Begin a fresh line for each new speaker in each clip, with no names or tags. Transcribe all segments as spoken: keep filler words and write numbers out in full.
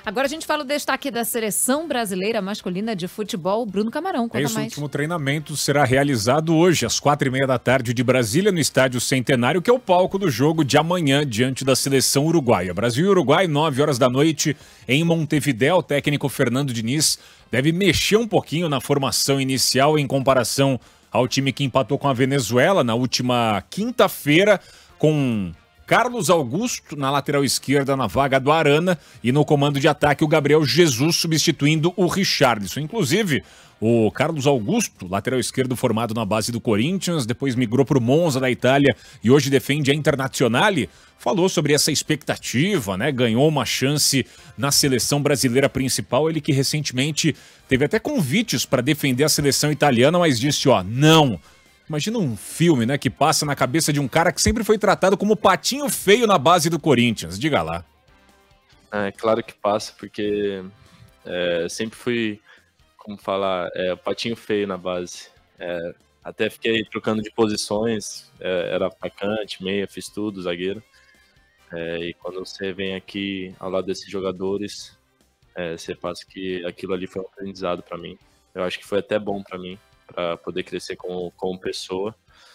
Agora a gente fala o destaque da Seleção Brasileira Masculina de Futebol. Bruno Camarão, conta
Esse
mais.
último treinamento será realizado hoje, às quatro e meia da tarde de Brasília, no Estádio Centenário, que é o palco do jogo de amanhã, diante da seleção uruguaia. Brasil e Uruguai, nove horas da noite, em Montevidéu. O técnico Fernando Diniz deve mexer um pouquinho na formação inicial em comparação ao time que empatou com a Venezuela na última quinta-feira, com Carlos Augusto na lateral esquerda na vaga do Arana e no comando de ataque o Gabriel Jesus substituindo o Richarlison. Inclusive, o Carlos Augusto, lateral esquerdo formado na base do Corinthians, depois migrou para o Monza da Itália e hoje defende a Internazionale, falou sobre essa expectativa, né? Ganhou uma chance na seleção brasileira principal, ele que recentemente teve até convites para defender a seleção italiana, mas disse, ó, não. Imagina um filme, né, que passa na cabeça de um cara que sempre foi tratado como patinho feio na base do Corinthians. Diga lá.
É claro que passa, porque é, sempre fui, como falar, é, patinho feio na base. É, até fiquei trocando de posições, é, era atacante, meia, fiz tudo, zagueiro. É, e quando você vem aqui ao lado desses jogadores, é, você passa que aquilo ali foi um aprendizado para mim. Eu acho que foi até bom para mim, para poder crescer como, como pessoa.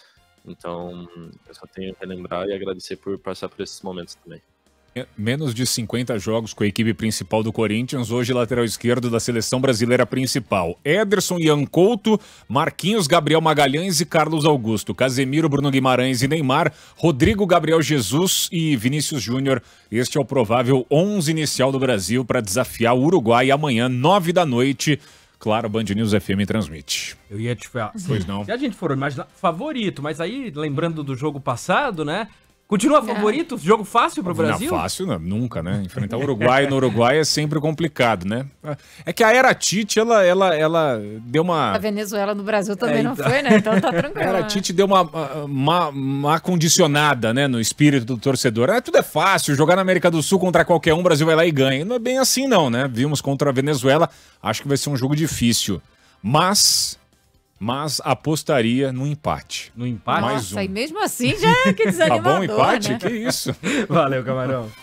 Então, eu só tenho que lembrar e agradecer por passar por esses momentos também.
Menos de cinquenta jogos com a equipe principal do Corinthians, hoje lateral esquerdo da seleção brasileira principal. Ederson, Ian Couto, Marquinhos, Gabriel Magalhães e Carlos Augusto. Casemiro, Bruno Guimarães e Neymar, Rodrigo, Gabriel Jesus e Vinícius Júnior. Este é o provável onze inicial do Brasil para desafiar o Uruguai amanhã, nove da noite. Claro, Band News F M transmite.
Eu ia te falar.
Pois não.
Se a gente for imaginar favorito, mas aí, lembrando do jogo passado, né? Continua favorito? Jogo fácil pro Brasil?
Não, fácil não, nunca, né? Enfrentar o Uruguai no Uruguai é sempre complicado, né? É que a era Tite, ela, ela, ela deu uma...
A Venezuela no Brasil também
É,
não
então-
foi, né? Então tá tranquilo.
A era
né?
Tite deu uma, uma, uma condicionada, né, no espírito do torcedor. É, tudo é fácil, jogar na América do Sul contra qualquer um, o Brasil vai lá e ganha. Não é bem assim não, né? Vimos contra a Venezuela, acho que vai ser um jogo difícil. Mas... Mas apostaria no empate.
No empate?
Mais
Nossa,
um.
e mesmo assim já é que
Tá
desanimador,
bom, empate?
né?
Que isso?
Valeu, Camarão.